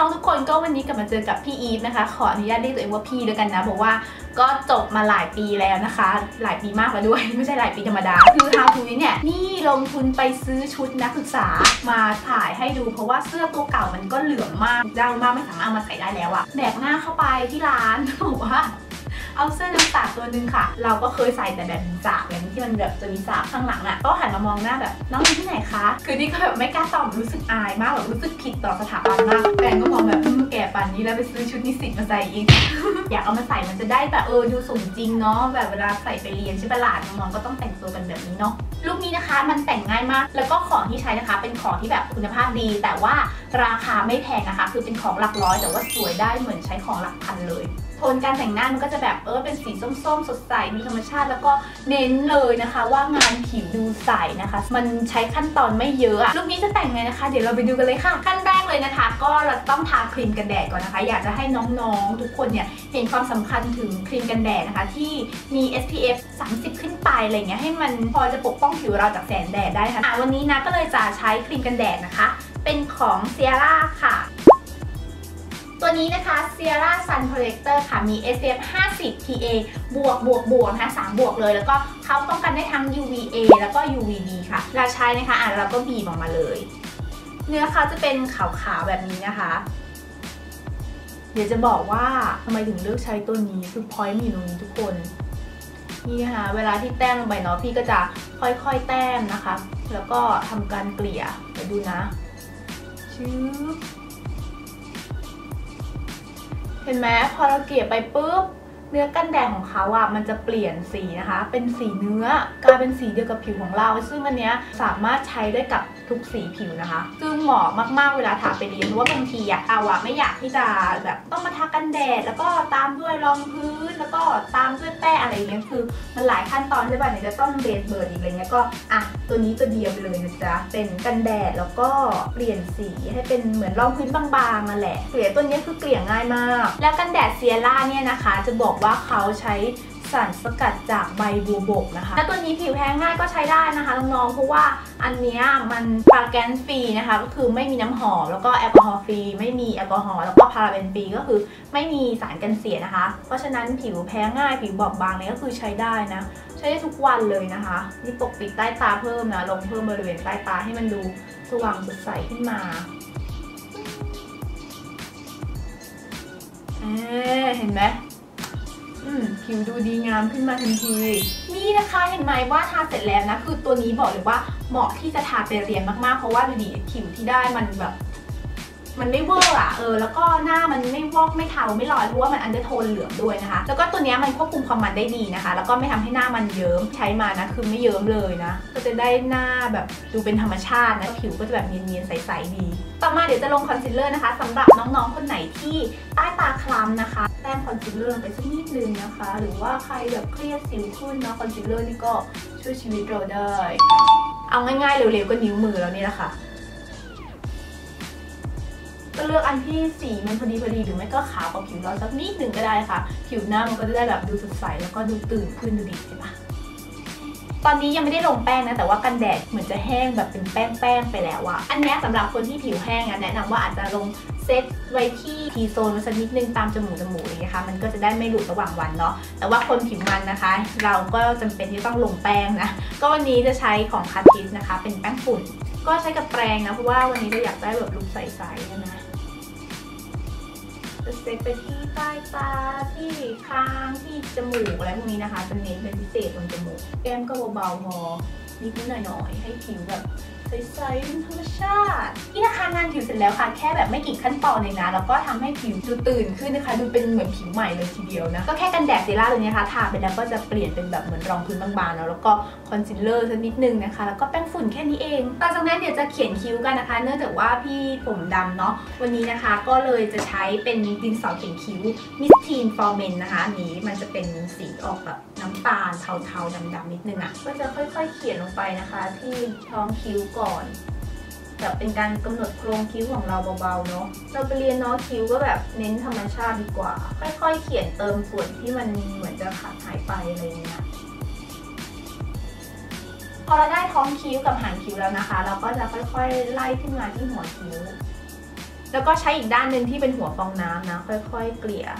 องๆทุกคนก็วันนี้กลับมาเจอกับพี่อีฟนะคะขออนุญาตเรียกตัวเองว่าพี่ด้วยกันนะบอกว่าก็จบมาหลายปีแล้วนะคะหลายปีมากแล้วด้วยไม่ใช่หลายปีธรรมดาคือ How to เนี่ยนี่ลงทุนไปซื้อชุดนักศึกษามาถ่ายให้ดูเพราะว่าเสื้อตัวเก่ามันก็เหลืองมากเจ้ามากไม่สามารถเอามาใส่ได้แล้วอะแบกหน้าเข้าไปที่ร้านบอกว่าเอาเสื้อนักศึกษาตัวนึงค่ะเราก็เคยใส่แต่แบบสากอย่างที่มันแบบจะมีสากข้างหลังอ่ะก็หันมามองหน้าแบบน้องอยู่ที่ไหนคะคือนี่ก็แบบไม่กล้าตอบรู้สึกอายมากแบบรู้สึกผิดต่อสถาบันมากแฟนก็มองแบบแก่ป่านนี้แล้วไปซื้อชุดนิสิตมาใส่อีก อยากเอามาใส่มันจะได้แบบดูสมจริงเนาะแบบเวลาใส่ไปเรียนใช่ปะล่ะน้องๆก็ต้องแต่งตัวกันแบบนี้เนาะลุคนี้นะคะมันแต่งง่ายมากแล้วก็ของที่ใช้นะคะเป็นของที่แบบคุณภาพดีแต่ว่าราคาไม่แพงนะคะคือเป็นของหลักร้อยแต่ว่าสวยได้เหมือนใช้ของหลักพันเลยโทนการแต่งหน้ามันก็จะแบบเป็นสีส้มๆสดใสดูธรรมชาติแล้วก็เน้นเลยนะคะว่างานผิวดูใสนะคะมันใช้ขั้นตอนไม่เยอะลุคนี้จะแต่งไงนะคะเดี๋ยวเราไปดูกันเลยค่ะขั้นแรกเลยนะคะก็เราต้องทาครีมกันแดดก่อนนะคะอยากจะให้น้องๆทุกคนเนี่ยเห็นความสำคัญถึงครีมกันแดดนะคะที่มี SPF 30 ขึ้นไปอะไรเงี้ยให้มันพอจะปกป้องผิวเราจากแสงแดดได้ค่ะวันนี้นะก็เลยจะใช้ครีมกันแดดนะคะเป็นของ Sierra ค่ะตัวนี้นะคะ Sierra Sun Protector ค่ะมี SPF 50 PA บวกนะคะ3บวกเลยแล้วก็เขาป้องกันได้ทั้ง UVA แล้วก็ UVB ค่ะเราใช้นะคะเราก็บีบออกมาเลยเนื้อเขาจะเป็นขาวๆแบบนี้นะคะเดี๋ยวจะบอกว่าทำไมถึงเลือกใช้ตัวนี้คือ point อยู่ตรงนี้ทุกคนนี่นะคะเวลาที่แต้มลงไปเนาะพี่ก็จะค่อยๆแต้มนะคะแล้วก็ทำการเกลี่ยไปดูนะชื้อเห็นไหมพอเราเกลี่ยไปปุ๊บเนื้อกันแดดของเขาอ่ะมันจะเปลี่ยนสีนะคะเป็นสีเนื้อกลายเป็นสีเดียวกับผิวของเราซึ่งอันเนี้ยสามารถใช้ได้กับทุกสีผิวนะคะซึ่งเหมาะมากๆเวลาทาไปเรียนเพราะว่าบางทีเราไม่อยากที่จะแบบต้องมาทากันแดดแล้วก็ตามด้วยรองพื้นแล้วก็ตามด้วยแป้งอะไรอย่างเงี้ยคือมันหลายขั้นตอนใช่ป่ะเนี่ยจะต้องเบสเบิร์ดอีกอะไรเงี้ยก็ตัวนี้ตัวเดียวไปเลยนะจ๊ะเป็นกันแดดแล้วก็เปลี่ยนสีให้เป็นเหมือนรองพื้นบางๆนั่นแหละเกลี่ยตัวนี้คือเกลี่ยง่ายมากแล้วกันแดดเซียร่าเนี่ยนะคะจะบอกว่าเขาใช้สารสกัดจากใบบัวบกนะคะแล้วตัวนี้ผิวแห้งง่ายก็ใช้ได้นะคะน้องๆเพราะว่าอันนี้มันพาราแกนฟรีนะคะก็คือไม่มีน้ำหอมแล้วก็แอลกอฮอล์ฟรีไม่มีแอลกอฮอล์แล้วก็พาราเบนฟรีก็คือไม่มีสารกันเสียนะคะเพราะฉะนั้นผิวแพ้ง่ายผิวบอบบางเนี่ยก็คือใช้ได้นะใช้ได้ทุกวันเลยนะคะนี่ปกปิดใต้ตาเพิ่มนะลงเพิ่มบริเวณใต้ตาให้มันดูสว่างสดใสขึ้นมาเห็นไหมผิวดูดีงามขึ้นมาทันทีนี่นะคะเห็นไหมว่าทาเสร็จแล้วนะคือตัวนี้บอกเลยว่าเหมาะที่จะทาไปเรียนมากๆเพราะว่าดูดิผิวที่ได้มันแบบมันไม่เวอร์แล้วก็หน้ามันไม่วอกไม่เทาไม่ลอยเพราะว่ามันอันเดอร์โทนเหลืองด้วยนะคะแล้วก็ตัวนี้มันควบคุมความมันได้ดีนะคะแล้วก็ไม่ทำให้หน้ามันเยิ้มใช้มานะคือไม่เยิ้มเลยนะก็จะได้หน้าแบบดูเป็นธรรมชาตินะผิวก็จะแบบเนียนๆใสๆดีต่อมาเดี๋ยวจะลงคอนซีลเลอร์นะคะสำหรับน้องๆคนไหนที่ใต้ตาคล้ำนะคะแต้มคอนซีลเลอร์ลงไปสักนิดนึงนะคะหรือว่าใครแบบเครียดสิวขึ้นเนาะคอนซีลเลอร์นี่ก็ช่วยชีวิตเราได้เอาง่ายๆเร็วๆก็นิ้วมือแล้วนี่แหละค่ะก็เลือกอันที่สีมันพอดีหรือไม่ก็ขาวกว่าผิวเราสักนิดหนึ่งก็ได้ค่ะผิวหน้ามันก็จะได้แบบดูสดใสแล้วก็ดูตื่นขึ้นดูดีใช่ปะตอนนี้ยังไม่ได้ลงแป้งนะแต่ว่ากันแดดเหมือนจะแห้งแบบเป็นแป้งไปแล้วอะอันนี้สำหรับคนที่ผิวแห้งแนะนำว่าอาจจะลงเซตไว้ที่ทีโซนสักนิดนึงตามจมูกอย่างเงี้ยค่ะมันก็จะได้ไม่หลุดระหว่างวันเนาะแต่ว่าคนผิวมันนะคะเราก็จำเป็นที่ต้องลงแป้งนะก็วันนี้จะใช้ของคาทิสนะคะเป็นแป้งฝุ่นก็ใช้กับแปรงนะเพราะว่าวันนี้เราอยากได้แบบลุคใสๆใช่ไหมจะเซตไปที่ใต้ตาที่คางที่จมูกอะไรพวกนี้นะคะจะเน้นเป็นพิเศษตรงจมูกแก้มก็เบาๆพอนิดหน่อยๆให้ผิวแบบใสๆเป็นธรรมชาตินี่นะคะงานผิวเสร็จแล้วค่ะแค่แบบไม่กี่ขั้นตอนเลยนะแล้วก็ทำให้ผิวดูตื่นขึ้นนะคะดูเป็นเหมือนผิวใหม่เลยทีเดียวนะก็แค่กันแดดเซรั่มตัวนี้นะคะทาไปแล้วก็จะเปลี่ยนเป็นแบบเหมือนรองพื้นบางๆแล้วก็คอนซีลเลอร์สักนิดนึงนะคะแล้วก็แป้งฝุ่นแค่นี้เองต่อจากนั้นเดี๋ยวจะเขียนคิ้วกันนะคะเนื่องจากว่าพี่ผมดำเนาะวันนี้นะคะก็เลยจะใช้เป็นดินสอเขียนคิ้วมิสทีนฟอร์เมนนะคะนี้มันจะเป็นสีออกแบบน้ำตาลเทาๆดำๆนิดนึงก็จะค่อยๆเขียนลงไปนะคะที่ท้องคิ้วก่อนแบบเป็นการกำหนดโครงคิ้วของเราเบาๆเนาะเราไปเรียนเนาะคิ้วก็แบบเน้นธรรมชาติดีกว่าค่อยๆเขียนเติมส่วนที่มันเหมือนจะขาดหายไปอะไรอย่างเงี้ยพอเราได้ท้องคิ้วกับหางคิ้วแล้วนะคะเราก็จะค่อยๆไล่ขึ้นมาที่หัวคิ้วแล้วก็ใช้อีกด้านหนึ่งที่เป็นหัวฟองน้ำนะค่อยๆเกลี่ย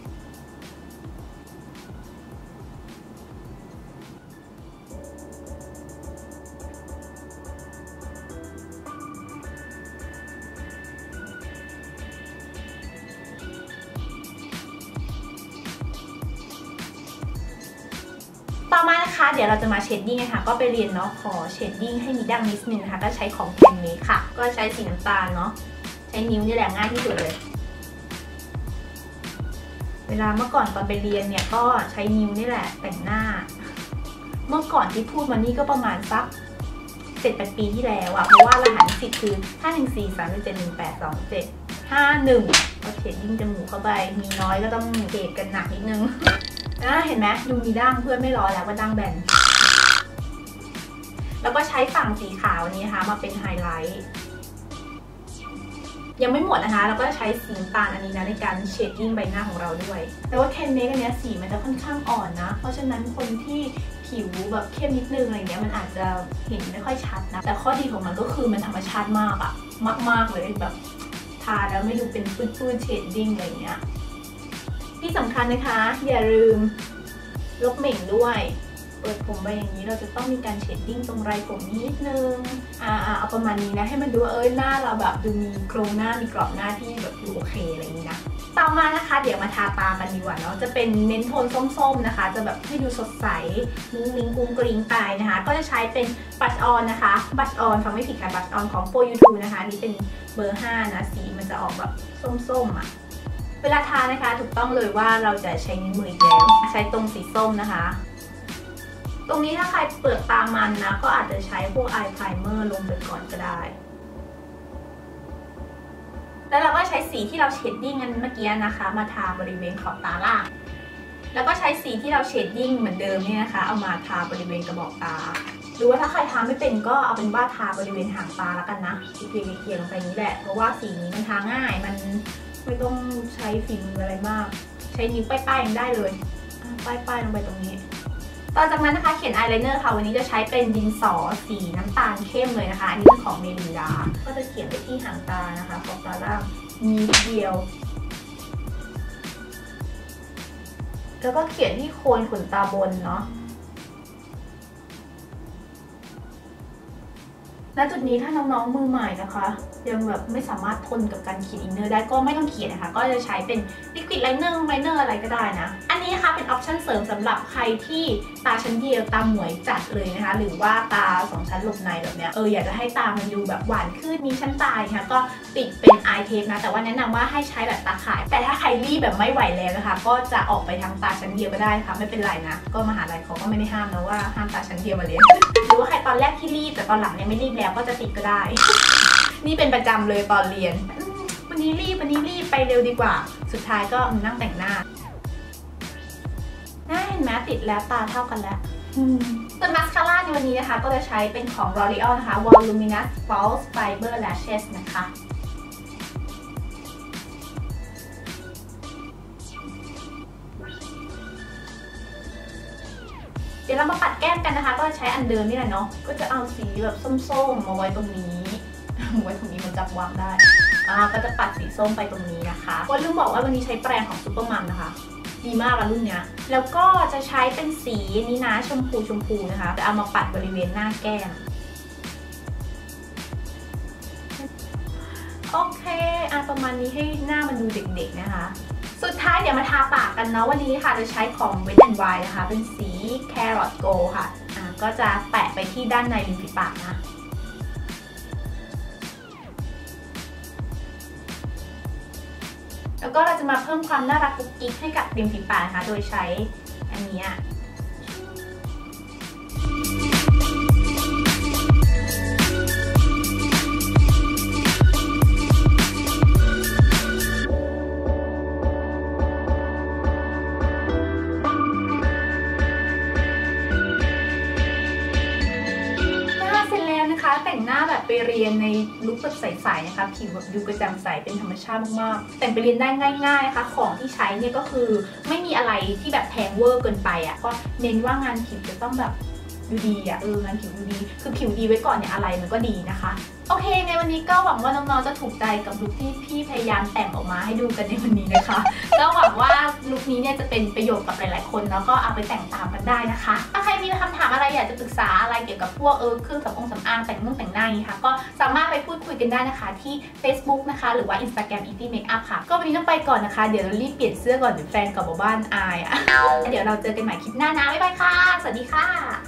ต่อมานะคะเดี๋ยวเราจะมาเชดดิ้งนะคะก็ไปเรียนเนาะขอเชดดิ้งให้มีดั้งนิดนึงนะคะก็ใช้ของแคนเมคค่ะก็ใช้สีน้ำตาลเนาะใช้นิ้วนี่แหละง่ายที่สุดเลยเวลาเมื่อก่อนตอนไปเรียนเนี่ยก็ใช้นิ้วนี่แหละแต่งหน้าเมื่อก่อนที่พูดมานี่ก็ประมาณสัก7-8 ปีที่แล้วอะเพราะว่ารหัสสิทธิ์คือ51437182751ก็เชดดิ้งจมูกเข้าไปมีน้อยก็ต้องเกรดกันหนักนิดนึงเห็นไหมดูมีดั้งเพื่อนไม่รอแล้วว่าดั้งแบนแล้วก็ใช้ฝั่งสีขาวนี้นะคะมาเป็นไฮไลท์ยังไม่หมดนะคะแล้วก็ใช้สีน้ำตาลอันนี้นะในการเชดดิ้งใบหน้าของเราด้วยแต่ว่าแคนเมคอันนี้สีมันจะค่อนข้างอ่อนนะเพราะฉะนั้นคนที่ผิวแบบเข้มนิดนึงอะไรเงี้ยมันอาจจะเห็นไม่ค่อยชัดนะแต่ข้อดีของมันก็คือมันธรรมชาติมากอะมากๆเลยแบบทาแล้วไม่ดูเป็นปื้นๆเชดดิ้งอะไรเงี้ยที่สำคัญนะคะอย่าลืมลบเหม่งด้วยเปิดผมไปอย่างนี้เราจะต้องมีการเชดดิ้งตรงไรผมนิดนึงเอาประมาณนี้นะให้มันดูว่าหน้าเราแบบดูมีโครงหน้ามีกรอบหน้าที่แบบดูโอเคอะไรอย่างนี้นะต่อมานะคะเดี๋ยวมาทาตากันดีกว่าเนาะจะเป็นเน้นโทนส้มๆนะคะจะแบบให้ดูสดใสมุ้งมิ้งกุ้งกริ้งไปนะคะก็จะใช้เป็นบัชออนนะคะบัชออนฟังไม่ผิดค่ะบัชออนของ For You To นะคะนี่เป็นเบอร์ 5นะสีมันจะออกแบบส้มๆอะเวลาทานะคะถูกต้องเลยว่าเราจะใช้นิ้วมืออีกแล้วใช้ตรงสีส้มนะคะตรงนี้ถ้าใครเปลือกตามันนะก็อาจจะใช้พวกอายไพรเมอร์ลงไปก่อนก็ได้แล้วเราก็ใช้สีที่เราเชดดิ้งกันเมื่อกี้นะคะมาทาบริเวณขอบตาล่างแล้วก็ใช้สีที่เราเชดดิ้งเหมือนเดิมนี่นะคะเอามาทาบริเวณกระบอกตาหรือว่าถ้าใครทาไม่เป็นก็เอาเป็นว่าทาบริเวณหางตาแล้วกันนะเกลี่ยลงไปนี้แหละเพราะว่าสีนี้มันทาง่ายมันไม่ต้องใช้ฝีมืออะไรมากใช้นิ้วป้ายๆยังได้เลยป้ายๆลงไปตรงนี้ต่อจากนั้นนะคะเขียนอายไลเนอร์ค่ะวันนี้จะใช้เป็นดินสอสีน้ำตาลเข้มเลยนะคะอันนี้เป็นของเมลินดาก็จะเขียนไปที่หางตานะคะขอบตาล่างนิดเดียวแล้วก็เขียนที่โคนขนตาบนเนาะณจุดนี้ถ้าน้องๆมือใหม่นะคะยังแบบไม่สามารถทนกับการเขียนอินเนอร์ได้ก็ไม่ต้องเขียนนะคะก็จะใช้เป็นลิควิดไลเนอร์อะไรก็ได้นะอันนี้นะคะเป็นออปชั่นเสริมสำหรับใครที่ตาชั้นเดียวตาหมวยจัดเลยนะคะหรือว่าตา2 ชั้นหลบในแบบเนี้ยอยากจะให้ตามันดูแบบหวานขึ้นมีชั้นตาค่ะก็ติดเป็นอายเทปนะแต่ว่าแนะนำว่าให้ใช้แบบตาข่ายแต่ถ้าใครรีบแบบไม่ไหวแล้วนะคะก็จะออกไปทางตาชั้นเดียวก็ได้ค่ะไม่เป็นไรนะก็มหาลัยเขาก็ไม่ได้ห้ามนะว่าห้ามตาชั้นเดียวมาเรียนหรือว่าใครตอนแรกที่รีบแต่ตอนหลังเนี่ยไม่รีบแล้วก็จะติดก็ได้ นี่เป็นประจำเลยตอนเรียนวันนี้รีบไปเร็วดีกว่าสุดท้ายก็นั่งแต่งหน้าเห็นไหมติดแล้วตาเท่ากันแล้วส่วนมาสคาร่าในวันนี้นะคะก็จะใช้เป็นของ L'Oreal นะคะ Voluminous False Fiber Lashes นะคะเดี๋ยวเรามาปัดแก้มกันนะคะก็จะใช้อันเดิมนี่แหละเนาะก็จะเอาสีแบบส้มๆมาไว้ตรงนี้มันจับวางได้ก็จะปัดสีส้มไปตรงนี้นะคะว่าลืมบอกว่าวันนี้ใช้แปรงของซูเปอร์มัมนะคะดีมากอะรุ่นเนี้ยแล้วก็จะใช้เป็นสีนี้นะชมพูนะคะจะเอามาปัดบริเวณหน้าแก้มโอเคประมาณนี้ให้หน้ามันดูเด็กๆนะคะสุดท้ายเดี๋ยวมาทาปากกันเนาะวันนี้ค่ะจะใช้ของ Wet n Wild นะคะเป็นสี Carrot Gold ค่ะก็จะแปะไปที่ด้านในริมฝีปากนะแล้วก็เราจะมาเพิ่มความน่ารักกุ๊กกิ๊กให้กับริมฝีปากนะคะโดยใช้อันนี้ แต่งหน้าแบบไปเรียนในลุคแบบใสๆนะคะผิวแบบดูกระจ่างใสเป็นธรรมชาติมากๆแต่งไปเรียนได้ง่ายๆนะคะของที่ใช้เนี่ยก็คือไม่มีอะไรที่แบบแพงเวอร์เกินไปอ่ะก็เน้นว่างานผิวจะต้องแบบดูดีอ่ะงานผิวดูดีคือผิวดีไว้ก่อนเนี่ยอะไรมันก็ดีนะคะโอเคไงวันนี้ก็หวังว่าน้องๆจะถูกใจกับลุคที่พี่พยายามแต่งออกมาให้ดูกันในวันนี้นะคะก็หวังว่าลุคนี้เนี่ยจะเป็นประโยชน์กับหลายๆคนแล้วก็เอาไปแต่งตามกันได้นะคะถ้าใครมีคำถามอะไรอยากจะปรึกษาอะไรเกี่ยวกับพวกเครื่องสำอางแต่งแต่งหน้านี้ค่ะก็สามารถไปพูดคุยกันได้นะคะที่ Facebook นะคะหรือว่า Instagram Easy Makeup ค่ะก็วันนี้ต้องไปก่อนนะคะเดี๋ยวเรารีบเปลี่ยนเสื้อก่อนเดี๋ยวแฟนกลับมาบ้านอายอ่ะเดี๋ยวเราเจอกันใหม่คลิปหน้านะบ๊ายบายค่ะสวัสดีค่ะ